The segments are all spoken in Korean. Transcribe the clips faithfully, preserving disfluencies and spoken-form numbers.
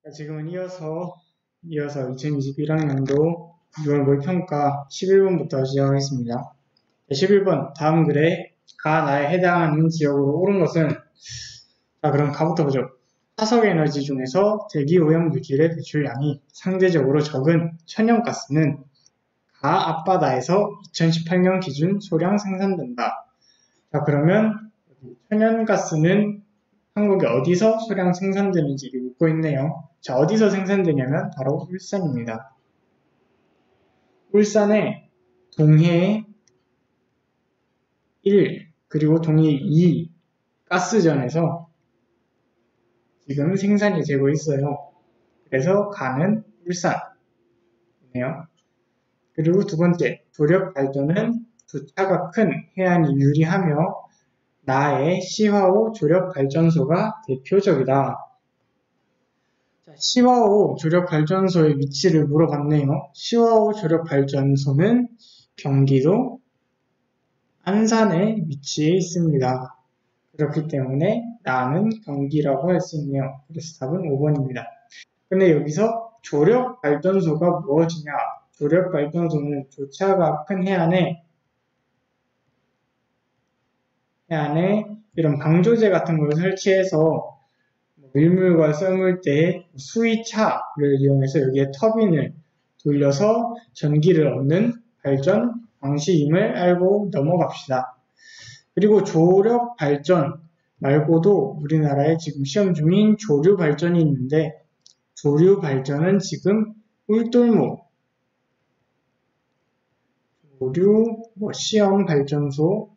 자, 지금은 이어서, 이어서 이천이십일 학년도 유월 모의평가 십일 번부터 시작하겠습니다. 십일 번, 다음 글에 가, 나에 해당하는 지역으로 옳은 것은, 자, 그럼 가부터 보죠. 화석 에너지 중에서 대기오염 물질의 배출량이 상대적으로 적은 천연가스는 가 앞바다에서 이천십팔 년 기준 소량 생산된다. 자, 그러면 천연가스는 한국에 어디서 소량 생산되는지 묻고 있네요. 자, 어디서 생산되냐면 바로 울산입니다. 울산의 동해 일 그리고 동해 이 가스전에서 지금 생산이 되고 있어요. 그래서 가는 울산이네요. 그리고 두 번째, 조력 발전은 부차가 큰 해안이 유리하며 나의 시화호 조력발전소가 대표적이다. 자, 시화호 조력발전소의 위치를 물어봤네요. 시화호 조력발전소는 경기도 안산에 위치해 있습니다. 그렇기 때문에 나는 경기라고 할 수 있네요. 그래서 답은 오 번입니다. 근데 여기서 조력발전소가 무엇이냐? 조력발전소는 조차가 큰 해안에 해안에 이런 방조제 같은 걸 설치해서 밀물과 썰물 때 수위차를 이용해서 여기에 터빈을 돌려서 전기를 얻는 발전 방식임을 알고 넘어갑시다. 그리고 조력 발전 말고도 우리나라에 지금 시험 중인 조류 발전이 있는데 조류 발전은 지금 꿀돌목 조류 뭐 시험 발전소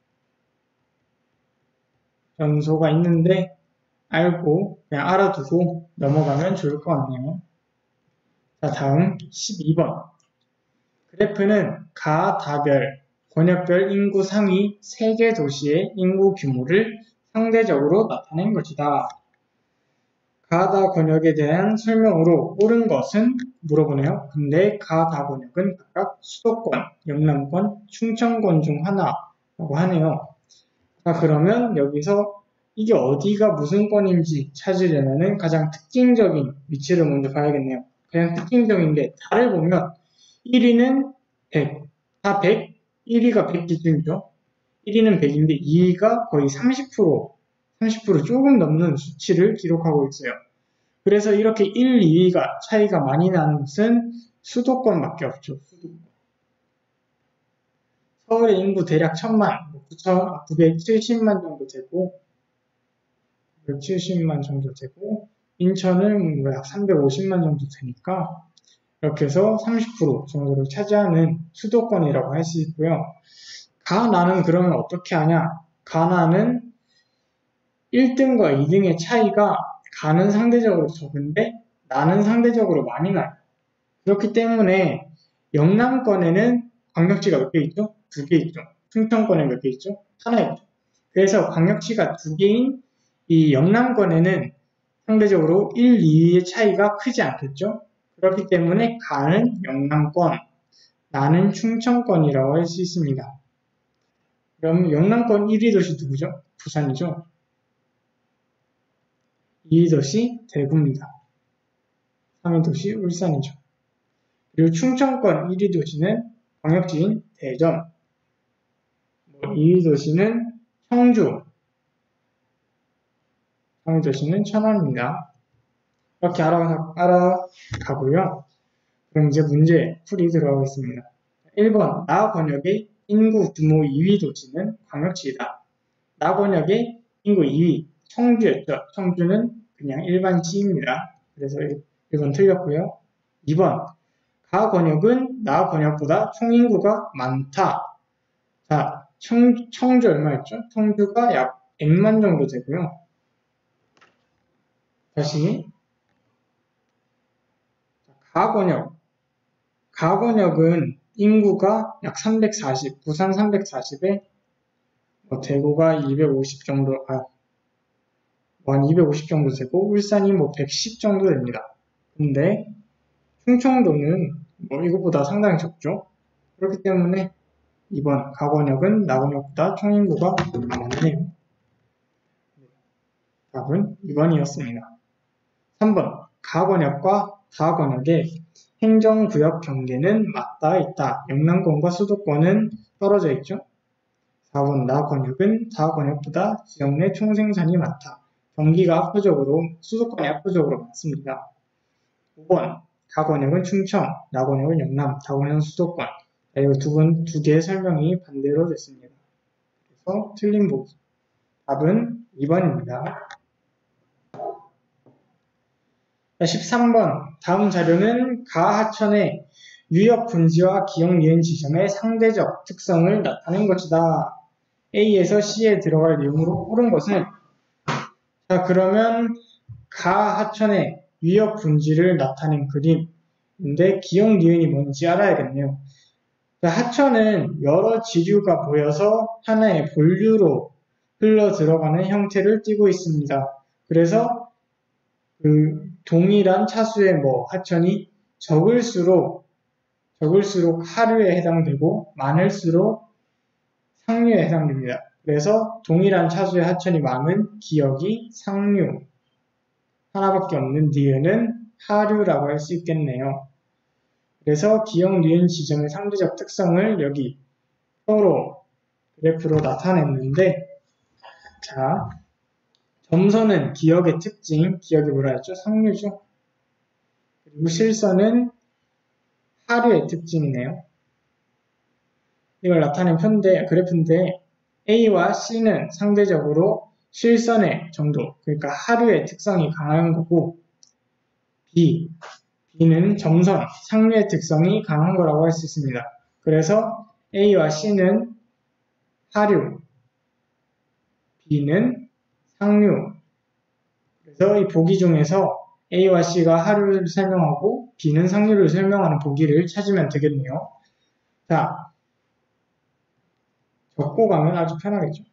전소가 있는데 알고 그냥 알아두고 넘어가면 좋을 것 같네요. 자, 다음 십이 번 그래프는 가, 다별, 권역별 인구 상위 세 개 도시의 인구 규모를 상대적으로 나타낸 것이다. 가, 다 권역에 대한 설명으로 옳은 것은 물어보네요. 근데 가, 다 권역은 각각 수도권, 영남권, 충청권 중 하나라고 하네요. 자, 그러면 여기서 이게 어디가 무슨 권인지 찾으려면 가장 특징적인 위치를 먼저 봐야겠네요. 그냥 특징적인 게 다를 보면 일 위는 백, 다 백, 일 위가 백 기준이죠. 일 위는 백인데 이 위가 거의 삼십 퍼센트, 삼십 퍼센트 조금 넘는 수치를 기록하고 있어요. 그래서 이렇게 일, 이 위가 차이가 많이 나는 것은 수도권밖에 없죠. 수도권. 서울의 인구 대략 천만, 구백칠십만 정도 되고, 백칠십만 정도 되고, 인천은 약 삼백오십만 정도 되니까, 이렇게 해서 삼십 퍼센트 정도를 차지하는 수도권이라고 할 수 있고요. 가나는 그러면 어떻게 하냐? 가나는 일 등과 이 등의 차이가 가는 상대적으로 적은데, 나는 상대적으로 많이 나요. 그렇기 때문에 영남권에는 광역시가 몇 개 있죠? 두 개 있죠. 충청권에 몇 개 있죠? 하나 있죠. 그래서 광역시가 두 개인 이 영남권에는 상대적으로 일, 이 위의 차이가 크지 않겠죠? 그렇기 때문에 가는 영남권, 나는 충청권이라고 할 수 있습니다. 그럼 영남권 일 위 도시 누구죠? 부산이죠. 이 위 도시 대구입니다. 삼 위 도시 울산이죠. 그리고 충청권 일 위 도시는 광역지인 대전, 이 위 도시는 청주, 삼 위 도시는 천안입니다. 이렇게 알아가, 알아가고요. 그럼 이제 문제 풀이 들어가겠습니다. 일 번, 나 권역의 인구 규모 이 위 도시는 광역시이다. 나 권역의 인구 이 위, 청주였죠. 청주는 그냥 일반 시입니다. 그래서 일 번 틀렸고요. 이 번, 가 권역은 나 권역보다 총인구가 많다. 자, 청, 청주 얼마였죠? 청주가 약 백만 정도 되고요. 다시 가 권역, 가 권역은 인구가 약 삼백사십, 부산 삼백사십에 뭐 대구가 이백오십 정도, 아, 뭐 한 이백오십 정도 되고 울산이 뭐 백십 정도 됩니다. 근데 충청도는 뭐 이것보다 상당히 적죠. 그렇기 때문에 이 번 가권역은 나권역보다 총인구가 많네요. 답은 이 번이었습니다. 삼 번 가권역과 다권역의 행정구역 경계는 맞닿아 있다. 영남권과 수도권은 떨어져 있죠. 사 번 나권역은 다권역보다 지역 내 총생산이 많다. 경기가 압도적으로 수도권이 압도적으로 많습니다. 오 번 가권역은 충청, 나권역은 영남, 다권역은 수도권. 이 두 번, 두 개의 설명이 반대로 됐습니다. 그래서 틀린 보기. 답은 이 번입니다. 십삼 번 다음 자료는 가 하천의 유역 분지와 기역 니은 지점의 상대적 특성을 나타낸 것이다. A에서 C에 들어갈 내용으로 옳은 것은 자 그러면 가 하천의 유역 분지를 나타낸 그림인데 기역 니은이 뭔지 알아야겠네요. 하천은 여러 지류가 모여서 하나의 본류로 흘러 들어가는 형태를 띠고 있습니다. 그래서 그 동일한 차수의 뭐 하천이 적을수록 적을수록 하류에 해당되고 많을수록 상류에 해당됩니다. 그래서 동일한 차수의 하천이 많은 기역이 상류, 하나밖에 없는 니은은 하류라고 할 수 있겠네요. 그래서 기역 니은 지점의 상대적 특성을 여기 표로 그래프로 나타냈는데 자 점선은 기역의 특징, 기역이 뭐라 했죠? 상류죠. 그리고 실선은 하류의 특징이네요. 이걸 나타낸 편인데, 그래프인데 A와 C는 상대적으로 실선의 정도, 그러니까 하류의 특성이 강한 거고 B, B는 점선, 상류의 특성이 강한 거라고 할 수 있습니다. 그래서 A와 C는 하류, B는 상류. 그래서 이 보기 중에서 A와 C가 하류를 설명하고 B는 상류를 설명하는 보기를 찾으면 되겠네요. 자, 적고 가면 아주 편하겠죠.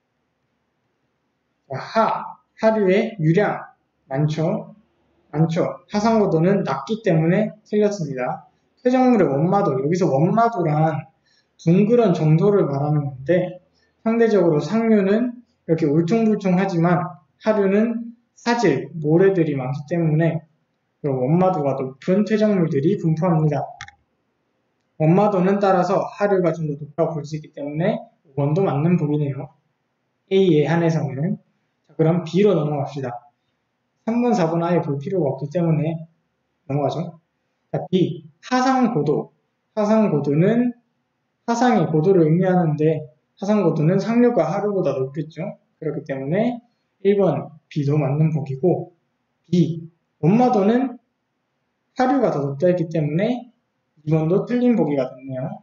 자, 하, 하류의 유량 많죠. 많죠. 하상고도는 낮기 때문에 틀렸습니다. 퇴적물의 원마도, 여기서 원마도란 둥그런 정도를 말하는 건데 상대적으로 상류는 이렇게 울퉁불퉁하지만 하류는 사질, 모래들이 많기 때문에 원마도가 높은 퇴적물들이 분포합니다. 원마도는 따라서 하류가 좀 더 높다고 볼 수 있기 때문에 오 번도 맞는 보기네요. A에 한해서는. 자, 그럼 B로 넘어갑시다. 삼 번, 사 번 아예 볼 필요가 없기 때문에 넘어가죠. 자, B. 하상고도. 하상고도는 하상의 고도를 의미하는데 하상고도는 상류가 하류보다 높겠죠. 그렇기 때문에 일 번 B도 맞는 보기고 B. 원마도는 하류가 더 높다 했기 때문에 이 번도 틀린 보기가 됐네요.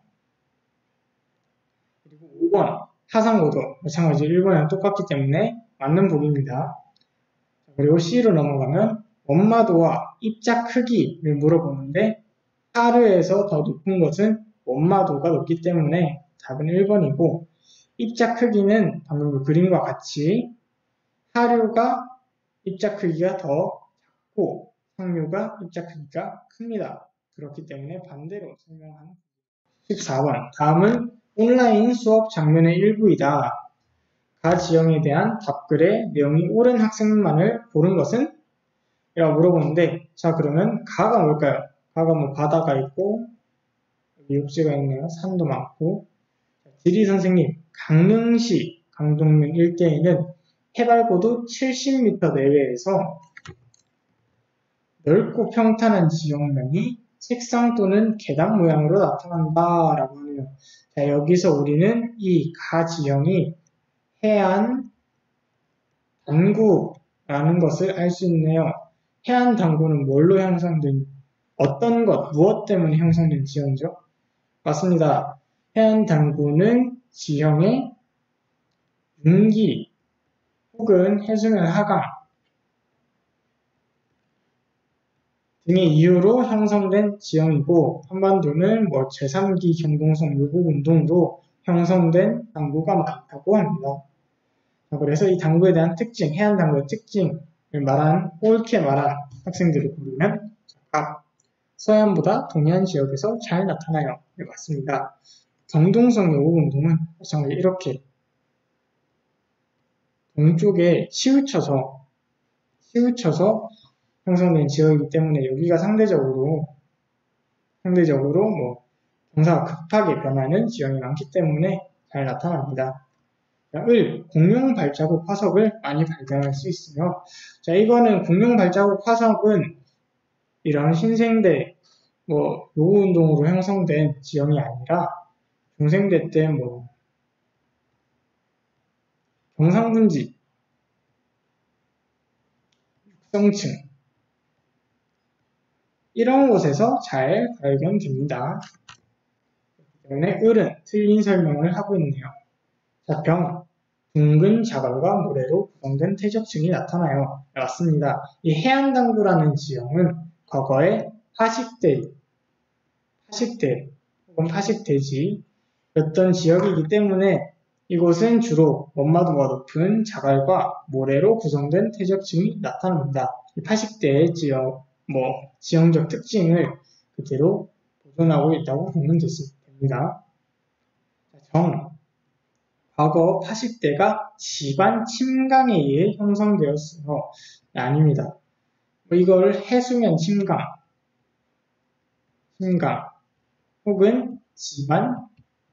그리고 오 번 하상고도 마찬가지로 일 번이랑 똑같기 때문에 맞는 보기입니다. 그리고 C로 넘어가면 원마도와 입자 크기를 물어보는데 하류에서 더 높은 것은 원마도가 높기 때문에 답은 일 번이고 입자 크기는 방금 그 그림과 같이 하류가 입자 크기가 더 작고 상류가 입자 크기가 큽니다. 그렇기 때문에 반대로 설명하는 십사 번 다음은 온라인 수업 장면의 일부이다. 가 지형에 대한 답글의 내용이 옳은 학생만을 고른 것은? 이라고 물어보는데 자 그러면 가가 뭘까요? 가가 뭐 바다가 있고 여기 욕지가 있네요. 산도 많고 지리 선생님 강릉시 강동면 일대에는 해발고도 칠십 미터 내외에서 넓고 평탄한 지형면이 책상 또는 계단 모양으로 나타난다 라고 하네요. 자, 여기서 우리는 이 가 지형이 해안 단구라는 것을 알 수 있네요. 해안 단구는 뭘로 형성된, 어떤 것, 무엇 때문에 형성된 지형이죠? 맞습니다. 해안 단구는 지형의 융기 혹은 해수면 하강 등의 이유로 형성된 지형이고 한반도는 뭐 제삼 기 경동성 요곡운동으로 형성된 당구가 많다고 합니다. 그래서 이 당구에 대한 특징, 해안 당구의 특징을 말한, 옳게 말한 학생들을 고르면 각 서해안보다 동해안 지역에서 잘 나타나요. 네, 맞습니다. 경동성 요곡운동은 마찬가지로 이렇게 동쪽에 치우쳐서 치우쳐서 형성된 지역이기 때문에 여기가 상대적으로 상대적으로 뭐 경사가 급하게 변하는 지형이 많기 때문에 잘 나타납니다. 자, 을, 공룡 발자국 화석을 많이 발견할 수 있으며, 자, 이거는 공룡 발자국 화석은 이런 신생대, 뭐, 요구운동으로 형성된 지형이 아니라, 중생대 때 뭐, 경상분지, 육성층, 이런 곳에서 잘 발견됩니다. 그렇기 때문에 을은 틀린 설명을 하고 있네요. 자, 병. 둥근 자갈과 모래로 구성된 퇴적층이 나타나요. 맞습니다. 이 해안당구라는 지형은 과거에 파식대, 파식대 혹은 파식대지였던 지역이기 때문에 이곳은 주로 원마도가 높은 자갈과 모래로 구성된 퇴적층이 나타납니다. 이 파식대의 지역, 뭐 지형적 특징을 그대로 보존하고 있다고 보면 됩니다. 정. 과거 파식대가 지반 침강에 의해 형성되었어요. 네, 아닙니다. 뭐 이걸 해수면 침강, 침강 혹은 지반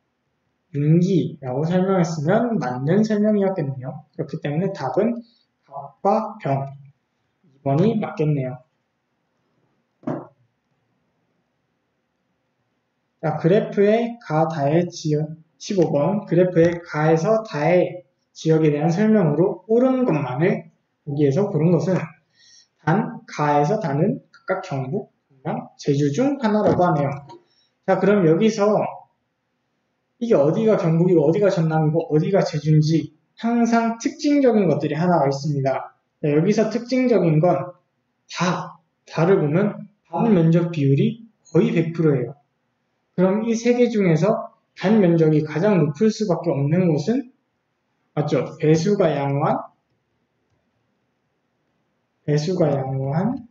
융기라고 설명했으면 맞는 설명이었겠네요. 그렇기 때문에 답은 갑과 병 이 번이 맞겠네요. 자, 그래프의 가, 다의 지역 십오 번 그래프의 가에서 다의 지역에 대한 설명으로 옳은 것만을 보기에서 고른 것은 단, 가에서 다는 각각 경북, 경남, 제주 중 하나라고 하네요. 자, 그럼 여기서 이게 어디가 경북이고 어디가 전남이고 어디가 제주인지 항상 특징적인 것들이 하나가 있습니다. 자, 여기서 특징적인 건 다, 다를 보면 반면적 비율이 거의 백 퍼센트예요. 그럼 이 세 개 중에서 단 면적이 가장 높을 수밖에 없는 곳은 맞죠? 배수가 양호한 배수가 양호한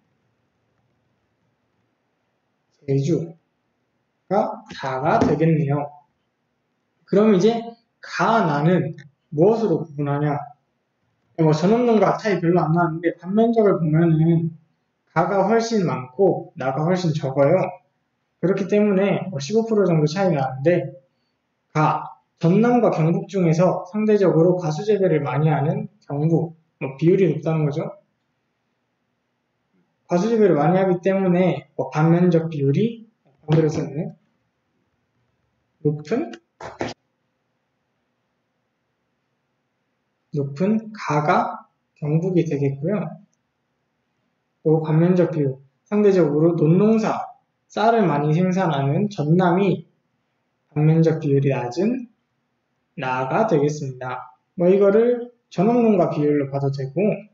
제주가 다가 되겠네요. 그럼 이제 가, 나는 무엇으로 구분하냐? 뭐 전원론과 차이 별로 안 나는데 반면적을 보면은 가가 훨씬 많고 나가 훨씬 적어요. 그렇기 때문에 십오 퍼센트 정도 차이 나는데 가, 전남과 경북 중에서 상대적으로 가수 재배를 많이 하는 경북, 뭐 비율이 높다는 거죠. 가수 재배를 많이 하기 때문에 뭐 반면적 비율이 반대로 썼네. 높은 높은 가가 경북이 되겠고요. 또 반면적 비율, 상대적으로 논농사, 쌀을 많이 생산하는 전남이 반면적 비율이 낮은 나가 되겠습니다. 뭐 이거를 전업농가 비율로 봐도 되고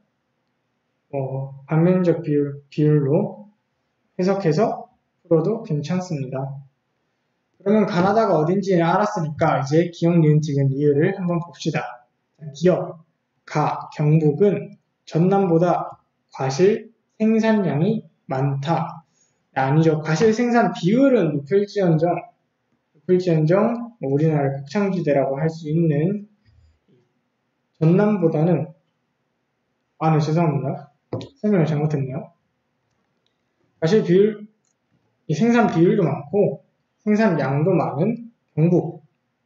뭐 반면적 비율, 비율로 해석해서 풀어도 괜찮습니다. 그러면 가나다가 어딘지를 알았으니까 이제 기억, 니은, 디귿, 리을을 한번 봅시다. 기억, 가, 경북은 전남보다 과실 생산량이 많다. 아니죠. 과실 생산 비율은 높을지언정 높을지언정 뭐 우리나라의 곡창지대라고 할 수 있는 전남보다는 아, 네, 죄송합니다. 설명을 잘못했네요. 과실 비율, 이 생산 비율도 많고 생산량도 많은 경북.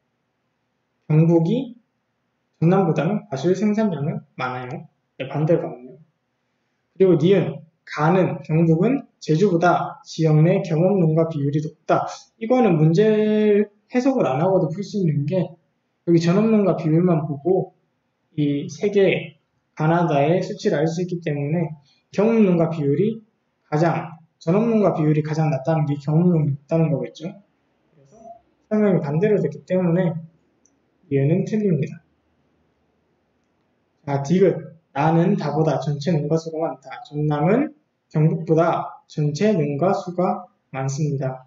경북이 전남보다는 과실 생산량은 많아요. 네, 반대가 없네요. 그리고 니은, 가는 경북은 제주보다 지역 내 경업농가 비율이 높다. 이거는 문제 해석을 안 하고도 풀 수 있는 게 여기 전업농가 비율만 보고 이 세 개 가나다의 수치를 알 수 있기 때문에 경업농가 비율이 가장 전업농가 비율이 가장 낮다는 게 경업농이 높다는 거겠죠. 그래서 설명이 반대로 됐기 때문에 얘는 틀립니다. 자, 디귿. 나는 다보다 전체 능가 수가 많다. 전남은 경북보다 전체 능가 수가 많습니다.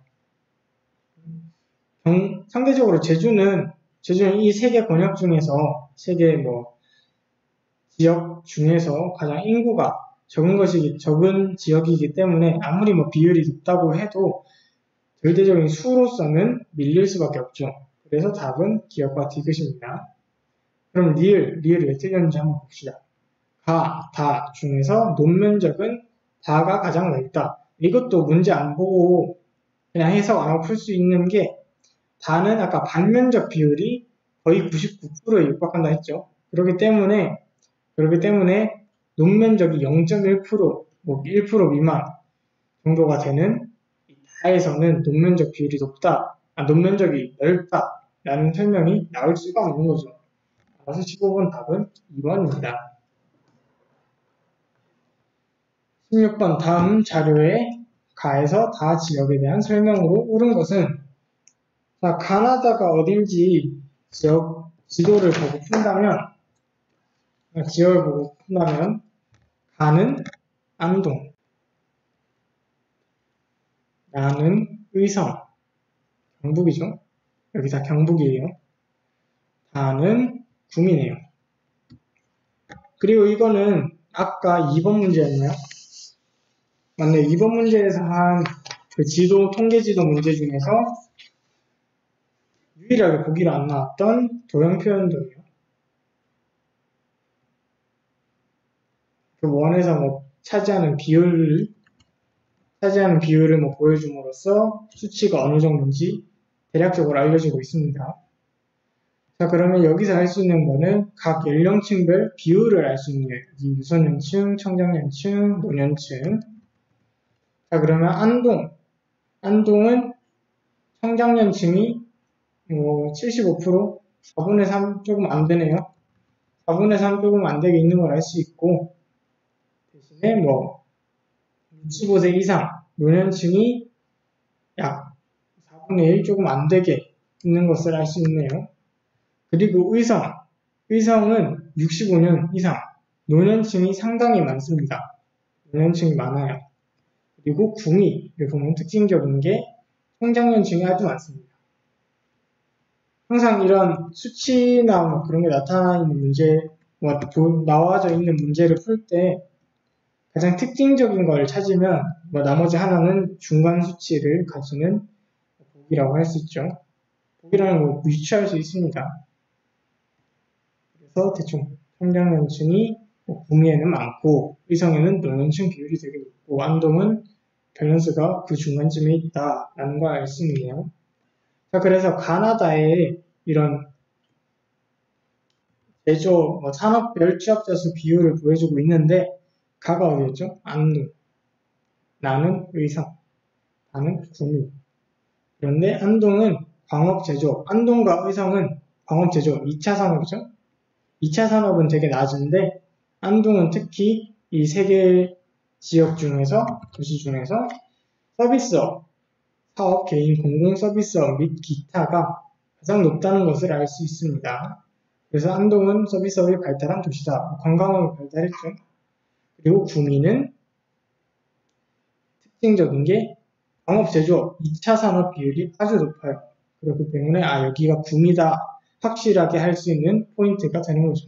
경, 상대적으로 제주는 제주는 이 세 개 권역 중에서 세 개 뭐 지역 중에서 가장 인구가 적은 것이 적은 지역이기 때문에 아무리 뭐 비율이 높다고 해도 절대적인 수로서는 밀릴 수밖에 없죠. 그래서 답은 기역과 디귿입니다. 그럼 리을, 리을이 왜 틀렸는지 한번 봅시다. 가, 다 중에서 논면적은 다가 가장 넓다. 이것도 문제 안 보고 그냥 해석 안 하고 풀 수 있는 게, 다는 아까 반면적 비율이 거의 구십구 퍼센트에 육박한다 했죠. 그렇기 때문에 그렇기 때문에 논면적이 영 점 일 퍼센트, 뭐 일 퍼센트 미만 정도가 되는 다에서는 논면적 비율이 높다, 아, 논면적이 넓다 라는 설명이 나올 수가 없는 거죠. 그래서 십오 번 답은 이 번입니다. 십육 번 다음 자료에 가에서 다 지역에 대한 설명으로 옳은 것은, 자, 가나다가 어딘지 지역 지도를 보고 푼다면, 지역을 보고 푼다면 가는 안동, 나는 의성, 경북이죠. 여기 다 경북이에요. 다는 구미네요. 그리고 이거는 아까 이 번 문제였나요? 맞네. 이 번 문제에서 한 그 지도, 통계지도 문제 중에서 유일하게 보기로 안 나왔던 도형 표현도예요. 그 원에서 뭐 차지하는 비율을 차지하는 비율을 뭐 보여줌으로써 수치가 어느 정도인지 대략적으로 알려주고 있습니다. 자, 그러면 여기서 알 수 있는 거는 각 연령층별 비율을 알 수 있는 유소년층, 청장년층, 노년층. 자, 그러면 안동. 안동은 청장년층이 뭐 칠십오 퍼센트, 사분의 삼 조금 안 되네요. 사분의 삼 조금 안 되게 있는 걸 알 수 있고, 대신에 뭐 육십오 세 이상 노년층이 약 사분의 일 조금 안 되게 있는 것을 알 수 있네요. 그리고 의성. 의성은 육십오 년 이상 노년층이 상당히 많습니다. 노년층이 많아요. 그리고 구미를 보면 특징적인 게 청장년층이 아주 많습니다. 항상 이런 수치나 뭐 그런 게 나타나 있는 문제, 뭐 나와져 있는 문제를 풀 때 가장 특징적인 걸 찾으면 뭐 나머지 하나는 중간 수치를 가지는 보기라고 할 수 있죠. 보기라는 걸 유추할 수 있습니다. 그래서 대충 청장년층이 뭐 구미에는 많고 의성에는 노년층 비율이 되게 높고 안동은 밸런스가 그 중간쯤에 있다라는 걸 알 수 있네요. 자, 그래서 가나다의 이런 제조, 뭐 산업별 취업자 수 비율을 보여주고 있는데, 가가 어디였죠? 안동, 나는 의성, 다는 구미. 그런데 안동은 광업제조, 안동과 의성은 광업제조 이 차 산업이죠. 이 차 산업은 되게 낮은데 안동은 특히 이 세 개 지역 중에서, 도시 중에서 서비스업, 사업, 개인, 공공 서비스업 및 기타가 가장 높다는 것을 알 수 있습니다. 그래서 안동은 서비스업이 발달한 도시다. 관광업이 발달했죠. 그리고 구미는 특징적인 게 광업제조업 이 차 산업 비율이 아주 높아요. 그렇기 때문에 아 여기가 구미다 확실하게 할 수 있는 포인트가 되는 거죠.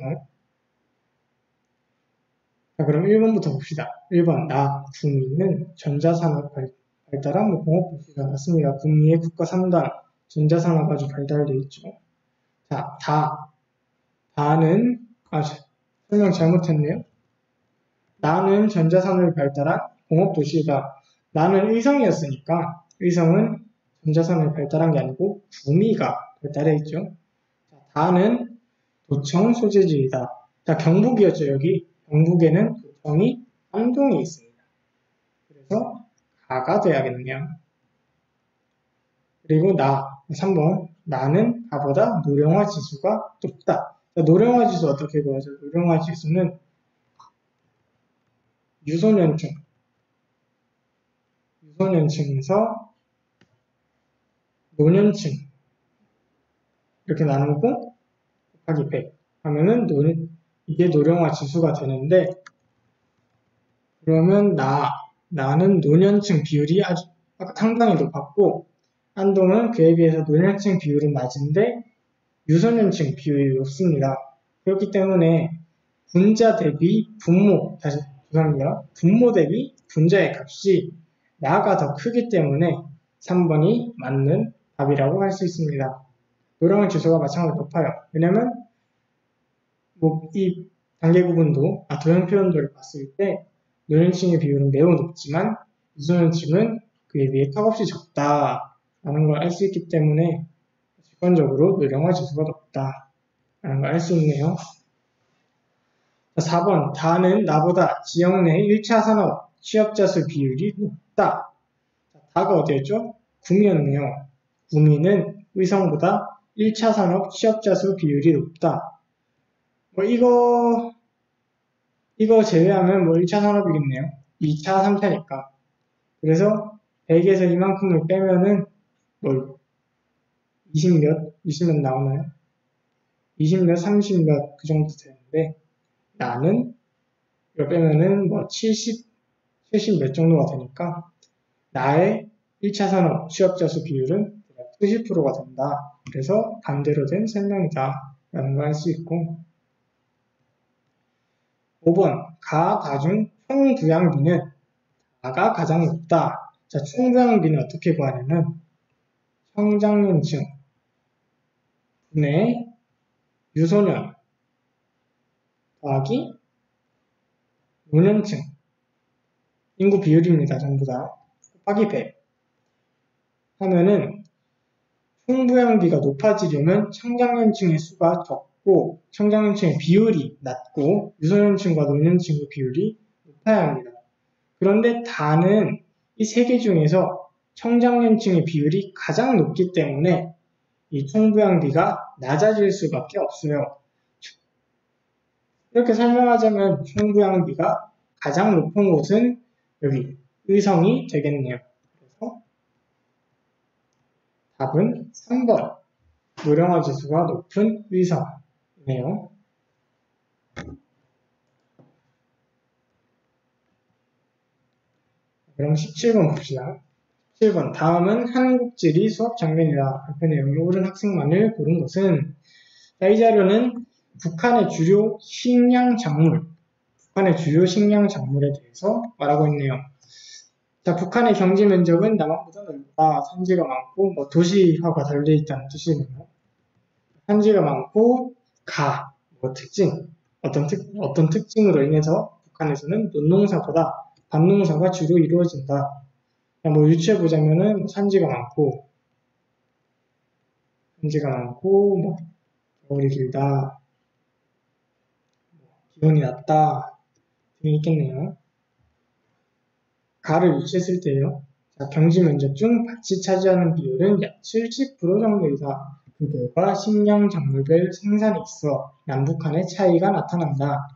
자, 그럼 일 번부터 봅시다. 일 번 나 구미는 전자산업 발달한 뭐 공업도시가 맞습니다. 구미의 국가 삼 단 전자산업 아주 발달되어 있죠. 자, 다 다는 아 설명 잘못했네요. 나는 전자산업이 발달한 공업도시다. 나는 의성이었으니까 의성은 전자산업이 발달한 게 아니고 구미가 발달해 있죠. 자, 다는 도청 소재지이다. 자, 경북이었죠. 여기 경북에는 도청이 안동에 있습니다. 그래서 가가 돼야겠네요. 그리고 나 삼 번 나는 가보다 노령화 지수가 높다. 자, 노령화 지수 어떻게 구하죠? 노령화 지수는 유소년층 유소년층에서 노년층 이렇게 나누고 곱하기 백 하면은 노, 이게 노령화 지수가 되는데, 그러면 나, 나는 노년층 비율이 아주 상당히 높았고 안동은 그에 비해서 노년층 비율은 낮은데 유소년층 비율이 높습니다. 그렇기 때문에 분자 대비 분모, 다시 죄송합니다. 분모 대비 분자의 값이 나가 더 크기 때문에 삼 번이 맞는 답이라고 할 수 있습니다. 노령화 지수가 마찬가지로 높아요. 왜냐면 뭐 이 단계 구분도, 아, 도형 표현도를 봤을 때 노년층의 비율은 매우 높지만 유소년층은 그에 비해 턱없이 적다라는 걸 알 수 있기 때문에 직관적으로 노령화 지수가 높다라는 걸 알 수 있네요. 사 번 다는 나보다 지역 내 일 차 산업 취업자 수 비율이 높다. 다가 어디였죠? 구미였네요. 구미는 의성보다 일 차 산업 취업자 수 비율이 높다. 뭐 이거 이거 제외하면 뭐 일 차 산업이겠네요. 이 차, 삼 차니까. 그래서 백에서 이만큼을 빼면은 뭐 이십 몇, 이십 몇 나오나요? 이십 몇, 삼십 몇 그 정도 되는데 나는 이거 빼면은 뭐 칠십, 칠십 몇 정도가 되니까 나의 일 차 산업 취업자 수 비율은 칠십 퍼센트가 된다. 그래서 반대로 된 설명이다. 라는 걸 알 수 있고 오 번 가, 다 중 총부양비는 다가 가장 높다. 자, 총부양비는 어떻게 구하냐면 청장년층 분의 유소년 더하기 노년층 인구 비율입니다. 전부 다 곱하기 백 하면은 총부양비가 높아지려면 청장년층의 수가 적고 청장년층의 비율이 낮고 유소년층과 노년층의 비율이 높아야 합니다. 그런데 다는 이 세 개 중에서 청장년층의 비율이 가장 높기 때문에 이 총부양비가 낮아질 수밖에 없어요. 이렇게 설명하자면 총부양비가 가장 높은 곳은 여기 의성이 되겠네요. 그래서 답은 삼 번 노령화 지수가 높은 의성이네요. 그럼 십칠 번 봅시다. 십칠 번 다음은 한국지리 수업 장면이다. 발표 내용이 옳은 학생만을 고른 것은 자, 이 자료는 북한의 주요 식량 작물 북한의 주요 식량 작물에 대해서 말하고 있네요. 자, 북한의 경제 면적은 남한보다 넓다. 산지가 많고 뭐 도시화가 잘 되어 있다는 뜻이네요. 산지가 많고 가, 뭐 특징, 어떤 특 어떤 특징으로 인해서 북한에서는 논농사보다 밭농사가 주로 이루어진다. 뭐 유추해 보자면은 뭐 산지가 많고 산지가 많고 뭐 겨울이 길다, 기온이 낮다 등이 있겠네요. 가를 유추했을 때요. 자, 경지 면적 중 밭이 차지하는 비율은 약 칠십 퍼센트 정도이다. 그 결과 식량 작물별 생산에 있어 남북한의 차이가 나타난다.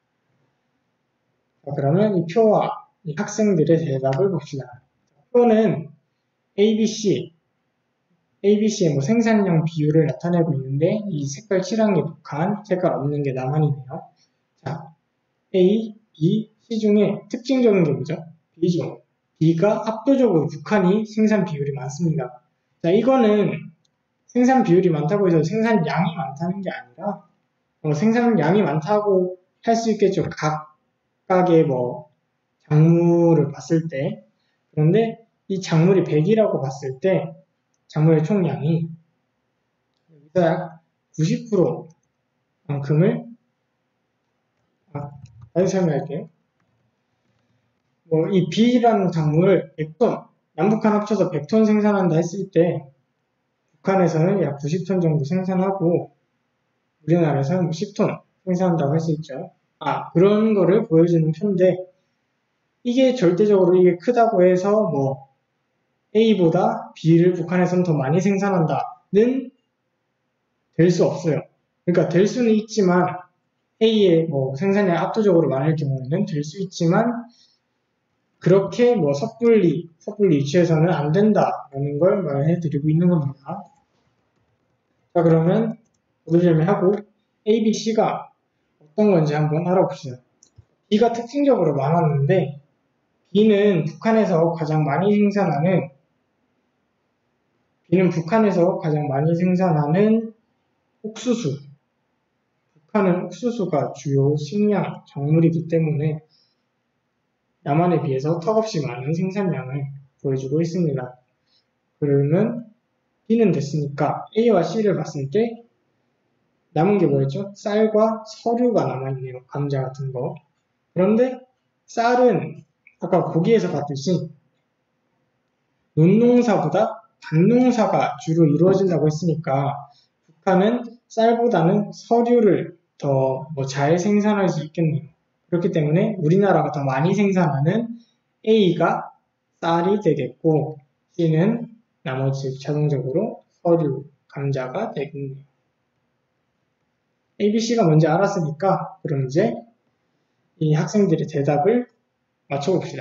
자, 그러면 이 표와 이 학생들의 대답을 봅시다. 표는 A, B, C, A, B, C의 뭐 생산량 비율을 나타내고 있는데 이 색깔 칠한 게 북한, 색깔 없는 게 남한이네요. 자, A, B, C 중에 특징적인 게 뭐죠? B죠. B가 압도적으로 북한이 생산 비율이 많습니다. 자, 이거는 생산 비율이 많다고 해서 생산량이 많다는 게 아니라 어, 생산량이 많다고 할 수 있겠죠. 각각의 뭐 작물을 봤을 때. 그런데 이 작물이 백이라고 봤을 때 작물의 총량이 여기서 약 구십 퍼센트만큼을 아, 다시 설명할게요. 뭐 이 B라는 작물을 백 톤, 남북한 합쳐서 백 톤 생산한다 했을 때 북한에서는 약 구십 톤 정도 생산하고 우리나라에서는 뭐 십 톤 생산한다고 할 수 있죠. 아, 그런 거를 보여주는 표인데 이게 절대적으로 이게 크다고 해서 뭐 A보다 B를 북한에서는 더 많이 생산한다는 될 수 없어요. 그러니까 될 수는 있지만 A의 뭐 생산량이 압도적으로 많을 경우에는 될 수 있지만 그렇게 뭐 섣불리 섣불리 유추해서는 안 된다라는 걸 말해드리고 있는 겁니다. 자, 그러면 모듈설명하고 A, B, C가 어떤 건지 한번 알아봅시다. B가 특징적으로 많았는데 B는 북한에서 가장 많이 생산하는 B는 북한에서 가장 많이 생산하는 옥수수. 북한은 옥수수가 주요 식량 작물이기 때문에 남한에 비해서 턱없이 많은 생산량을 보여주고 있습니다. 그러면 B는 됐으니까 A와 C를 봤을 때 남은 게 뭐였죠? 쌀과 서류가 남아있네요. 감자 같은 거. 그런데 쌀은 아까 보기에서 봤듯이 논농사보다 밭농사가 주로 이루어진다고 했으니까 북한은 쌀보다는 서류를 더 뭐 잘 생산할 수 있겠네요. 그렇기 때문에 우리나라가 더 많이 생산하는 A가 쌀이 되겠고 C는 나머지 자동적으로 서류, 감자가 되겠네요. A, B, C가 뭔지 알았으니까 그럼 이제 이 학생들의 대답을 맞춰봅시다.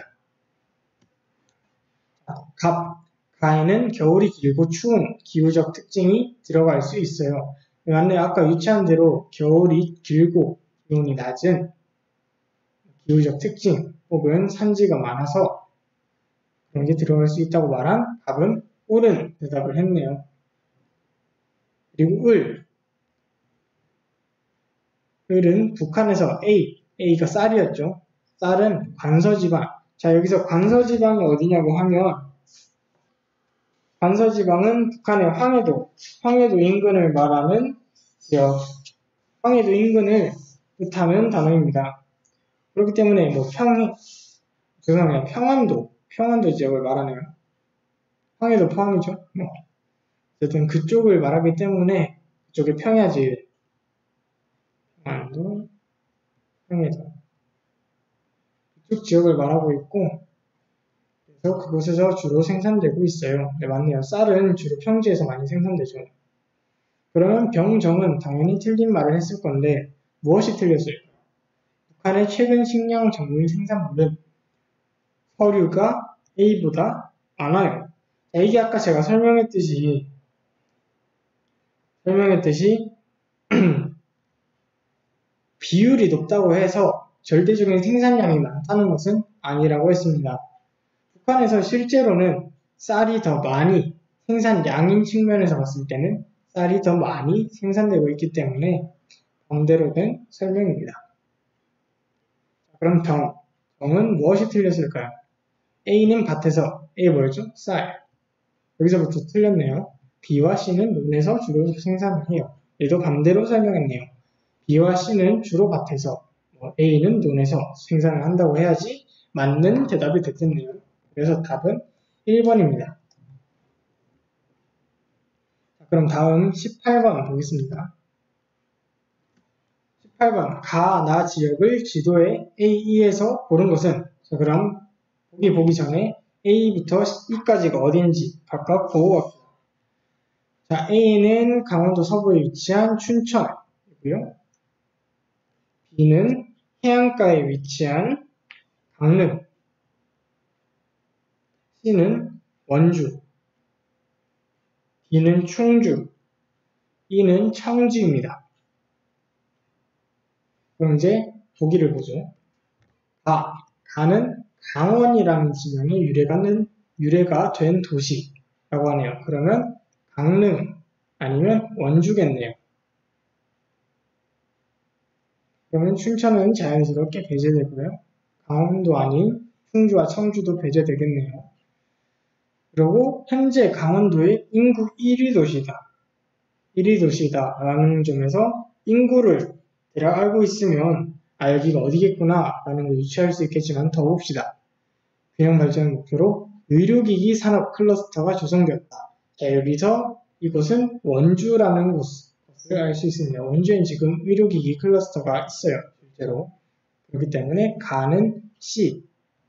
갑, 가에는 겨울이 길고 추운 기후적 특징이 들어갈 수 있어요. 맞네요. 아까 유치한 대로 겨울이 길고 기온이 낮은 기후적 특징 혹은 산지가 많아서 그런 게 들어갈 수 있다고 말한 갑은 옳은 대답을 했네요. 그리고 을, 을은 북한에서 A, A가 쌀이었죠. 쌀은 관서지방. 자, 여기서 관서지방이 어디냐고 하면 관서지방은 북한의 황해도, 황해도 인근을 말하는 지역, 황해도 인근을 뜻하는 단어입니다. 그렇기 때문에 뭐 평, 죄송해요. 평안도, 평안도 지역을 말하네요. 황해도 포함이죠. 뭐. 어쨌든 그쪽을 말하기 때문에 그쪽에 평야지. 평안도, 평해도. 그쪽 지역을 말하고 있고, 그래서 그곳에서 주로 생산되고 있어요. 네, 맞네요. 쌀은 주로 평지에서 많이 생산되죠. 그러면 병정은 당연히 틀린 말을 했을 건데 무엇이 틀렸을까요? 북한의 최근 식량 정밀 생산물은 서류가 A보다 많아요. 자, 이게 아까 제가 설명했듯이 설명했듯이 비율이 높다고 해서 절대적인 생산량이 많다는 것은 아니라고 했습니다. 북한에서 실제로는 쌀이 더 많이 생산량인 측면에서 봤을 때는 쌀이 더 많이 생산되고 있기 때문에 반대로 된 설명입니다. 그럼 병, 병은 무엇이 틀렸을까요? A는 밭에서, A 뭐였죠? 쌀. 여기서부터 틀렸네요. B와 C는 논에서 주로 생산을 해요. 얘도 반대로 설명했네요. B와 C는 주로 밭에서, 뭐 A는 논에서 생산을 한다고 해야지 맞는 대답이 됐겠네요. 그래서 답은 일 번입니다. 그럼 다음 십팔 번 보겠습니다. 십팔 번 가, 나 지역을 지도에 A, E에서 고른 것은 자, 그럼 보기 보기 전에 A부터 E까지가 어딘지 각각 보고 갑시다. 자, A는 강원도 서부에 위치한 춘천이고요. B는 해안가에 위치한 강릉, C는 원주, D는 충주, E는 청주입니다. 그럼 이제 보기를 보죠. 가, 가는 강원이라는 지명이 유래가, 유래가 된 도시라고 하네요. 그러면 강릉 아니면 원주겠네요. 그러면 춘천은 자연스럽게 배제되고요. 강원도 아닌 충주와 청주도 배제되겠네요. 그리고 현재 강원도의 인구 일 위 도시다. 일 위 도시다 라는 점에서 인구를 대략 알고 있으면 아 여기가 어디겠구나 라는 걸 유추할 수 있겠지만 더 봅시다. 균형 발전을 목표로 의료기기 산업 클러스터가 조성되었다. 자, 여기서 이곳은 원주라는 곳을 알 수 있습니다. 원주엔 지금 의료기기 클러스터가 있어요. 실제로. 그렇기 때문에 가는 C.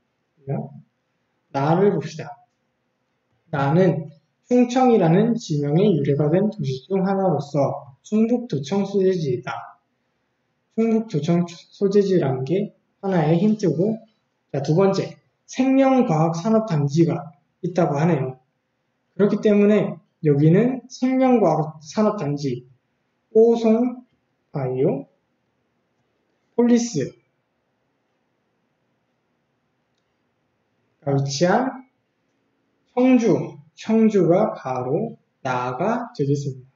나를 봅시다. 나는 충청이라는 지명의 유래가 된 도시 중 하나로서 충북도청 소재지이다. 충북도청 소재지라는 게 하나의 힌트고, 자, 두 번째, 생명과학산업단지가 있다고 하네요. 그렇기 때문에 여기는 생명과학산업단지, 오송바이오, 폴리스가 위치한 청주, 청주가 바로 나가 되겠습니다.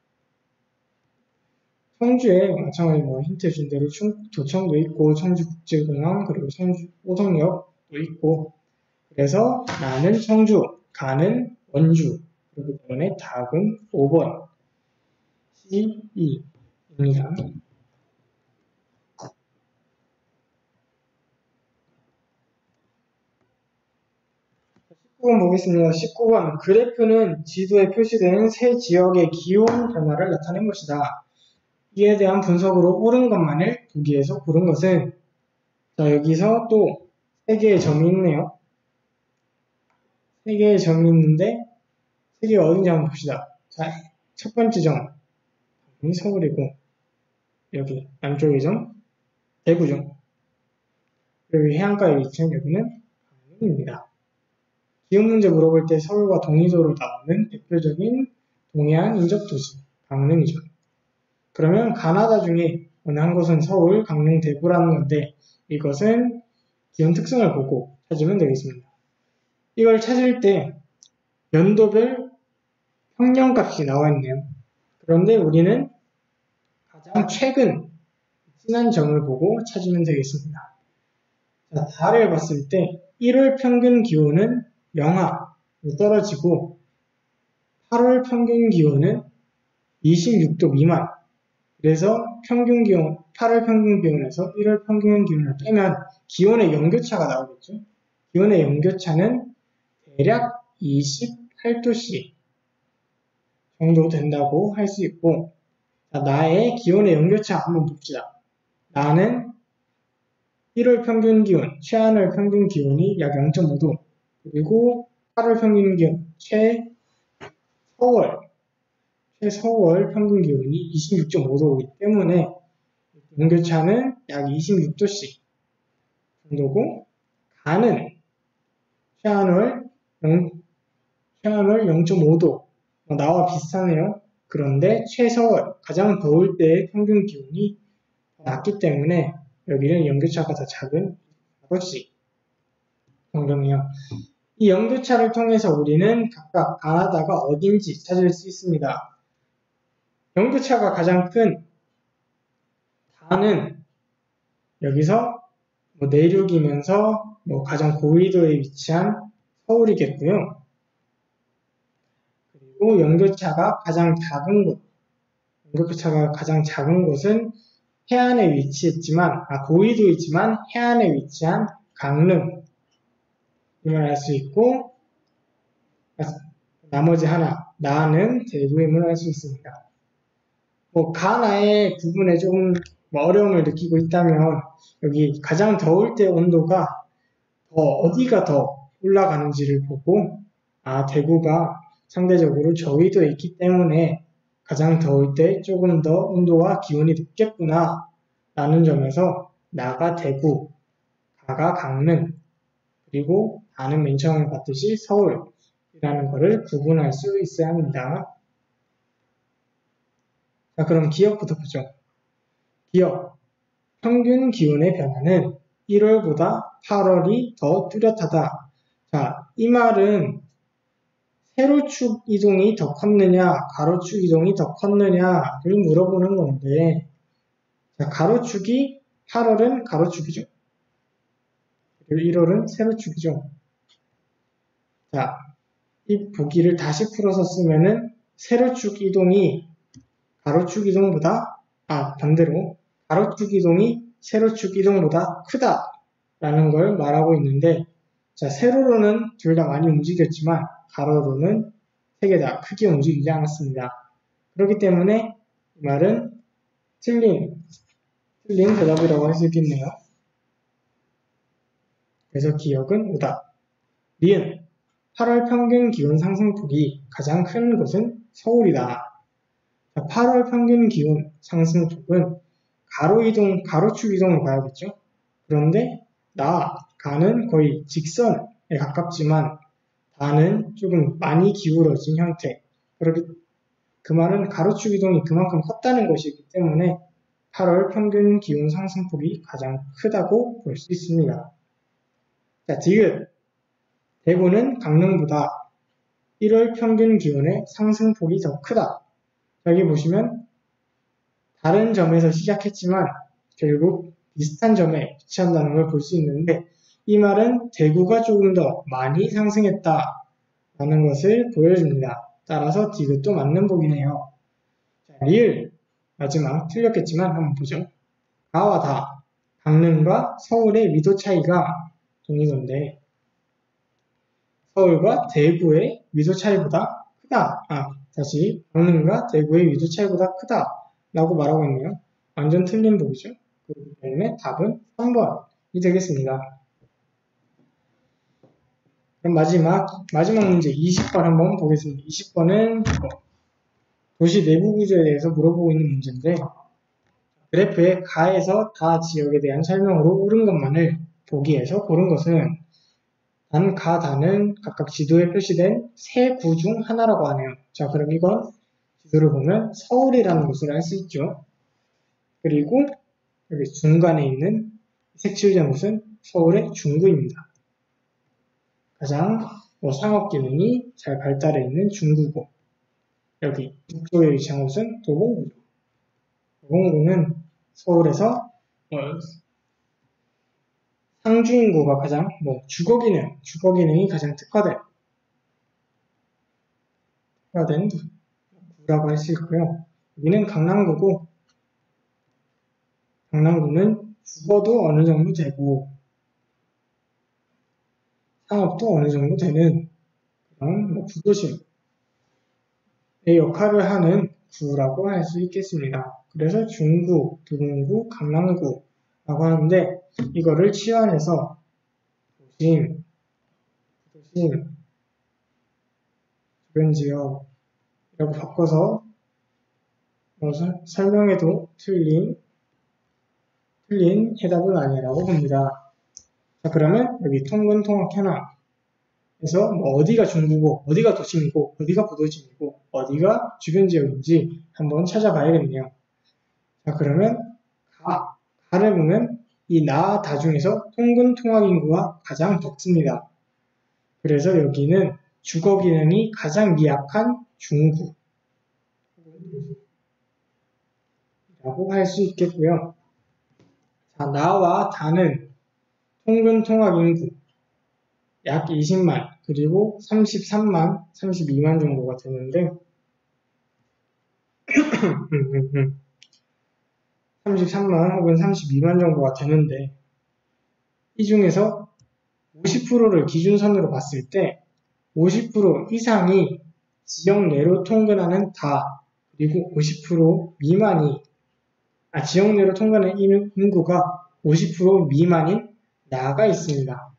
청주에 마찬가지로 뭐 힌트 준 대로 도청도 있고 청주국제공항 그리고 청주 오송역도 있고 그래서 나는 청주, 가는 원주 그렇기 때문에 답은 오 번 씨, 이입니다. 십구 번 보겠습니다. 십구 번. 그래프는 지도에 표시되는 세 지역의 기온 변화를 나타낸 것이다. 이에 대한 분석으로 옳은 것만을 보기에서 고른 것은, 자, 여기서 또 세 개의 점이 있네요. 세 개의 점이 있는데, 세 개가 어딘지 한번 봅시다. 자, 첫 번째 점, 이 서울이고, 여기 남쪽의 점, 대구죠. 그리고 해안가에 위치한 여기는 강릉입니다. 기온 문제 물어볼 때 서울과 동의도로 나오는 대표적인 동해안 인접 도시, 강릉이죠. 그러면 가나다 중에 어느 한 곳은 서울, 강릉, 대구라는 건데, 이것은 기온 특성을 보고 찾으면 되겠습니다. 이걸 찾을 때 연도별 평년값이 나와 있네요. 그런데 우리는 가장 최근 지난 점을 보고 찾으면 되겠습니다. 자, 달을 봤을 때 일월 평균 기온은 영하로 떨어지고 팔월 평균 기온은 이십육 도 미만. 그래서 평균 기온, 팔월 평균 기온에서 일월 평균 기온을 빼면 기온의 연교차가 나오겠죠. 기온의 연교차는 대략 이십팔 도씨 정도 된다고 할 수 있고, 자, 나의 기온의 연교차 한번 봅시다. 나는 일월 평균 기온, 최하늘 평균 기온이 약 영 점 오 도, 그리고 팔월 평균 기온, 최서월, 최서월 평균 기온이 이십육 점 오 도이기 때문에 연교차는 약 이십육 도씨 정도고, 가는 최하늘, 최하늘 영 점 오 도, 나와 비슷하네요. 그런데 최서월, 가장 더울 때의 평균 기온이 낮기 때문에 여기는 연교차가 더 작은 사 도씨 정도네요. 이 연교차를 통해서 우리는 각각 가나다가 어딘지 찾을 수 있습니다. 연교차가 가장 큰 다는 여기서 뭐 내륙이면서 뭐 가장 고위도에 위치한 서울이겠고요. 그리고 연교차가 가장 작은 곳, 연교차가 가장 작은 곳은 해안에 위치했지만, 아, 고위도이지만 해안에 위치한 강릉, 이걸 알 수 있고, 나머지 하나, 나는 대구임을 알 수 있습니다. 뭐, 가나의 구분에 좀 어려움을 느끼고 있다면, 여기 가장 더울 때 온도가 더, 어디가 더 올라가는지를 보고, 아, 대구가 상대적으로 저위도에 있기 때문에 가장 더울 때 조금 더 온도와 기온이 높겠구나 라는 점에서 나가 대구, 가가 강릉, 그리고 나는 맨 처음에 봤듯이 서울이라는 것을 구분할 수 있어야 합니다. 자, 그럼 기억부터 보죠. 기억, 평균 기온의 변화는 일월보다 팔월이 더 뚜렷하다. 자, 이 말은 세로축 이동이 더 컸느냐, 가로축 이동이 더 컸느냐를 물어보는 건데, 자, 가로축이 팔월은 가로축이죠. 그리고 일월은 세로축이죠. 자, 이 보기를 다시 풀어서 쓰면은 세로축 이동이 가로축 이동보다, 아, 반대로 가로축 이동이 세로축 이동보다 크다라는 걸 말하고 있는데, 자, 세로로는 둘 다 많이 움직였지만 가로로는 세 개 다 크게 움직이지 않았습니다. 그렇기 때문에 이 말은 틀린, 틀린 대답이라고 할 수 있겠네요. 그래서 기억은 오다. 니은, 팔월 평균 기온 상승폭이 가장 큰 곳은 서울이다. 자, 팔월 평균 기온 상승폭은 가로 이동, 가로축 이동을 봐야겠죠? 그런데 나, 가는 거의 직선에 가깝지만 다는 조금 많이 기울어진 형태. 그렇게 그 말은 가로축 이동이 그만큼 컸다는 것이기 때문에 팔월 평균 기온 상승폭이 가장 크다고 볼 수 있습니다. 자, 디귿. 대구는 강릉보다 일월 평균 기온의 상승폭이 더 크다. 여기 보시면 다른 점에서 시작했지만 결국 비슷한 점에 위치한다는 걸 볼 수 있는데, 이 말은 대구가 조금 더 많이 상승했다 라는 것을 보여줍니다. 따라서 디귿도 맞는 보기네요. 자, 리을. 마지막 틀렸겠지만 한번 보죠. 가와 다. 강릉과 서울의 위도 차이가 동일한데, 서울과 대구의 위도 차이보다 크다. 아, 다시 강릉과 대구의 위도 차이보다 크다 라고 말하고 있네요. 완전 틀린 보기죠. 그렇기 때문에 답은 삼 번이 되겠습니다. 그럼 마지막 마지막 문제 이십 번 한번 보겠습니다. 이십 번은 도시 내부 구조에 대해서 물어보고 있는 문제인데, 그래프의 가에서 다 지역에 대한 설명으로 옳은 것만을 보기에서 고른 것은 단, 가, 다는 각각 지도에 표시된 세 구 중 하나라고 하네요. 자, 그럼 이건 지도를 보면 서울이라는 곳을 알 수 있죠. 그리고 여기 중간에 있는 색칠된 곳은 서울의 중구입니다. 가장 뭐 상업 기능이 잘 발달해 있는 중구고, 여기 북쪽에 위치한 곳은 도봉구죠. 도봉구는 서울에서 어, 상주인구가 가장 뭐 주거 기능, 주거 기능이 가장 특화된 특화된 구라고 할 수 있고요. 여기는 강남구고, 강남구는 주거도 어느 정도 되고 상업도 어느 정도 되는 그런 뭐 구도심의 역할을 하는 구라고 할 수 있겠습니다. 그래서 중구, 도봉구, 강남구라고 하는데, 이거를 치환해서 도심, 도심, 주변지역 이라고 바꿔서 설명해도 틀린 틀린 해답은 아니라고 봅니다. 자, 그러면 여기 통근 통합 현황에서 뭐 어디가 중구고, 어디가 도심이고, 어디가 부도심이고, 어디가 주변 지역인지 한번 찾아봐야겠네요. 자, 그러면 가, 가를 보면 이 나, 다 중에서 통근 통합 인구가 가장 적습니다. 그래서 여기는 주거 기능이 가장 미약한 중구 라고 할 수 있겠고요. 자, 나와 다는 통근 통합 인구 약 이십만, 그리고 삼십삼만, 삼십이만 정도가 되는데 삼십삼만 혹은 삼십이만 정도가 되는데, 이 중에서 오십 퍼센트를 기준선으로 봤을 때 오십 퍼센트 이상이 지역 내로 통근하는 다, 그리고 오십 퍼센트 미만이 아, 지역 내로 통근하는 인구가 오십 퍼센트 미만인 나가 있습니다.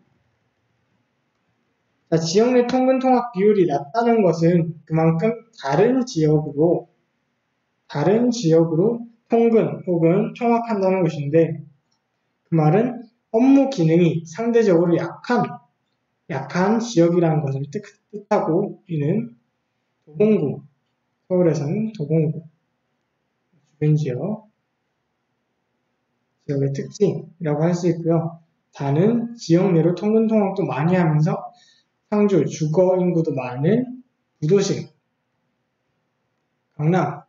자, 지역 내 통근 통합 비율이 낮다는 것은 그만큼 다른 지역으로 다른 지역으로 통근 혹은 통합한다는 것인데, 그 말은 업무 기능이 상대적으로 약한 약한 지역이라는 것을 뜻하고, 이는 도봉구, 서울에서는 도봉구 주변 지역 지역의 특징이라고 할 수 있고요. 다는 지역 내로 통근 통합도 많이 하면서 상주 주거 인구도 많은 부도심, 강남이라는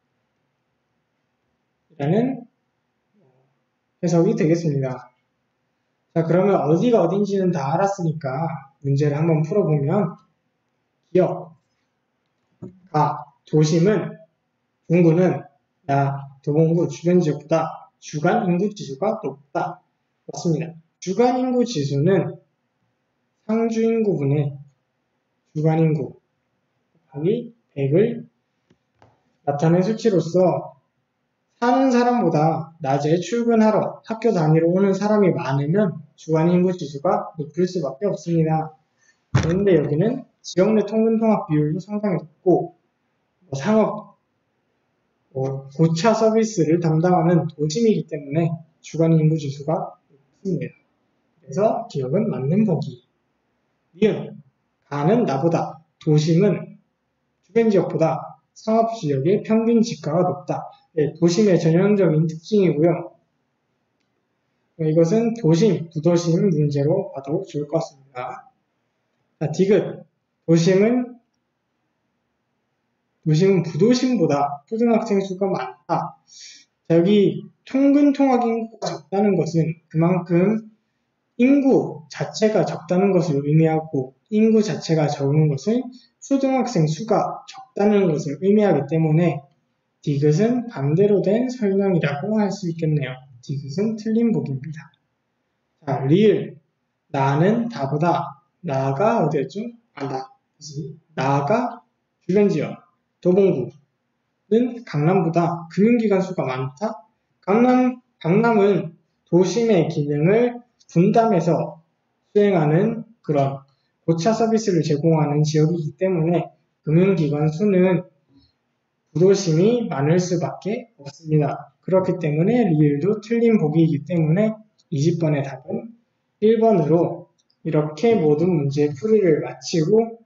해석이 되겠습니다. 자, 그러면 어디가 어딘지는 다 알았으니까 문제를 한번 풀어보면, 기억, 가, 도심은, 중구는 나, 도봉구 주변 지역보다 주간 인구 지수가 높다. 맞습니다. 주간 인구 지수는 상주 인구분의 주간 인구 곱하기 백을 나타낸 수치로서 사는 사람보다 낮에 출근하러 학교 다니러 오는 사람이 많으면 주간 인구 지수가 높을 수밖에 없습니다. 그런데 여기는 지역 내 통근 통합 비율도 상당히 높고, 뭐 상업, 뭐 고차 서비스를 담당하는 도심이기 때문에 주간 인구 지수가 높습니다. 그래서 기억은 맞는 보기. 니은, 가는 나보다, 도심은 주변 지역보다 상업지역의 평균 지가가 높다. 네, 도심의 전형적인 특징이고요. 이것은 도심, 부도심 문제로 봐도 좋을 것 같습니다. 자, 디귿. 도심은, 도심은 부도심보다 초등학생 수가 많다. 자, 여기 통근 통합 인구가 적다는 것은 그만큼 인구 자체가 적다는 것을 의미하고, 인구 자체가 적은 것은 초등학생 수가 적다는 것을 의미하기 때문에 디귿은 반대로 된 설명이라고 할 수 있겠네요. 디귿은 틀린 보기입니다. 자, 리을. 나는 다보다 나가 어디였죠? 아, 나, 나가 주변 지역, 도봉구는 강남보다 금융기관 수가 많다? 강남, 강남은 도심의 기능을 분담해서 수행하는 그런 고차 서비스를 제공하는 지역이기 때문에 금융기관 수는 부도심이 많을 수밖에 없습니다. 그렇기 때문에 리을도 틀린 보기이기 때문에 이십 번의 답은 일 번으로 이렇게 모든 문제의 풀이를 마치고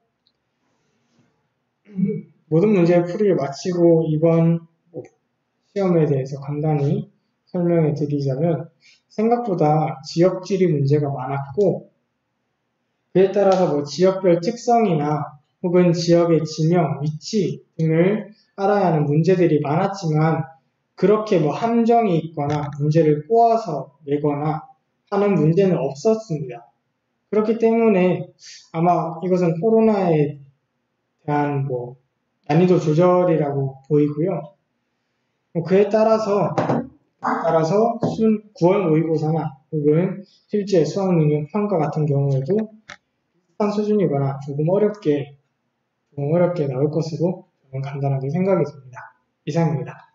모든 문제의 풀이를 마치고 이번 시험에 대해서 간단히 설명해 드리자면 생각보다 지역지리 문제가 많았고 그에 따라서 뭐 지역별 특성이나 혹은 지역의 지명, 위치 등을 알아야 하는 문제들이 많았지만 그렇게 뭐 함정이 있거나 문제를 꼬아서 내거나 하는 문제는 없었습니다. 그렇기 때문에 아마 이것은 코로나에 대한 뭐 난이도 조절이라고 보이고요. 그에 따라서 따라서 구월 모의고사나 혹은 실제 수학능력 평가 같은 경우에도 비슷한 수준이거나 조금 어렵게 조금 어렵게 나올 것으로 저는 간단하게 생각이 듭니다. 이상입니다.